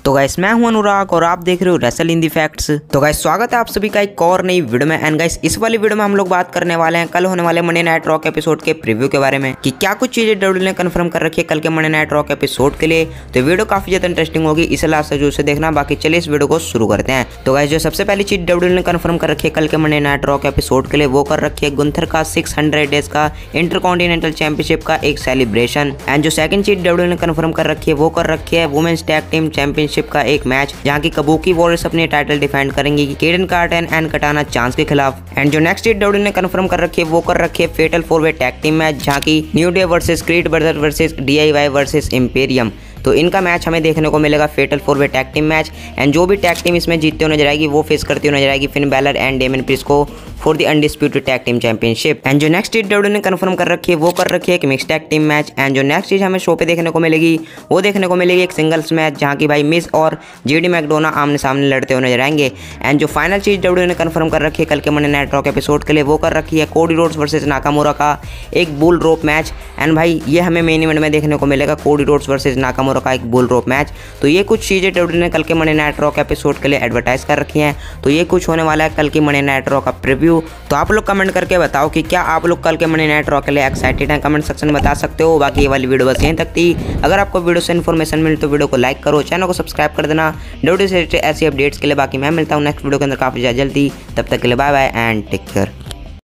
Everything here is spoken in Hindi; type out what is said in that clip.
तो गाइस मैं हूं अनुराग और आप देख रहे हो रेसल इन दी फैक्ट्स। तो गाइस स्वागत है आप सभी का एक और नई वीडियो में। एंड गाइस इस वाली वीडियो में हम लोग बात करने वाले हैं कल होने वाले मंडे नाइट रॉक एपिसोड के प्रीव्यू के बारे में कि क्या कुछ चीजें डब्ल्यू ने कंफर्म कर रखी है कल के मंडे नाइट रॉक एपिसोड के लिए। तो वीडियो काफी ज्यादा इंटरेस्टिंग होगी, इसे लास्ट तक जरूर से देखना। बाकी चलिए इस वीडियो को शुरू करते हैं। तो गाइस जो सबसे पहली चीज डब्ल्यू ने कंफर्म कर रखी है कल के मंडे नाइट रॉक एपिसोड के लिए वो कर रखी है गुंथर का 600 डेज का इंटरकॉन्टिनेंटल चैंपियनशिप का एक सेलिब्रेशन। एंड जो सेकंड चीज डब्ल्यू ने कंफर्म कर रखी है वो कर रखी है वुमेन्स टैग टीम चैंपियनशिप का एक मैच जहां की कबूकी वॉरियर्स अपने टाइटल डिफेंड करेंगे Kayden Carter and Katana Chance के खिलाफ। एंड जो नेक्स्ट चीज डब्ल्यू ने कंफर्म कर रखी है वो कर रखी है फेटल 4-वे टैग टीम मैच जहां की New Day versus Creed Brother versus DIY versus Imperium. तो इनका मैच हमें देखने को मिलेगा फेटल 4-वे टैग टीम मैच। एंड जो भी टैग टीम इसमें जीतते हुए नजर आएगी वो फेस करती हुई नजर आएगी Finn Balor and Damian Priest को for the undisputed tag team championship. And जो नेक्स्ट चीज डब्ल्यू ने कंफर्म कर रखी है वो कर रखी है एक mix tag team match. And जो नेक्स्ट चीज हमें शो पे देखने को मिलेगी वो देखने को मिलेगी एक सिंगल्स मैच जहां की भाई मिस और JD मैकडोना आमने सामने लड़ते हुए नजर आएंगे। एंड जो फाइनल चीज डब्ल्यू ने कंफर्म कर रखी है कल के मंडे नाइट रॉक एपिसोड के लिए वो कर रखी है कोडी रोड्स वर्सेस नाकामुरा का एक बुल रोप मैच। एंड भाई ये हमें मेन इवेंट में देखने को मिलेगा कोडी रोड्स वर्सेस नाकामुरा का एक बुल रोप मैच। तो ये कुछ चीजें डब्ल्यू ने कल के मंडे नाइट रॉक एपिसोड के लिए एडवर्टाइज कर रखी हैं। तो ये कुछ होने वाला है कल की मंडे नाइट रॉक का प्रीव्यू। तो आप लोग कमेंट करके बताओ कि क्या आप लोग कल के मंडे नाइट रॉक के लिए एक्साइटेड हैं, कमेंट सेक्शन में बता सकते हो। बाकी ये वाली वीडियो बस यहीं तक थी। अगर आपको वीडियो से इन्फॉर्मेशन मिली तो वीडियो को लाइक करो, चैनल को सब्सक्राइब कर देना डब्ल्यू से ऐसी अपडेट्स के लिए। बाकी मैं मिलता हूँ नेक्स्ट वीडियो के अंदर काफी जल्दी, तब तक के लिए bye bye and take care.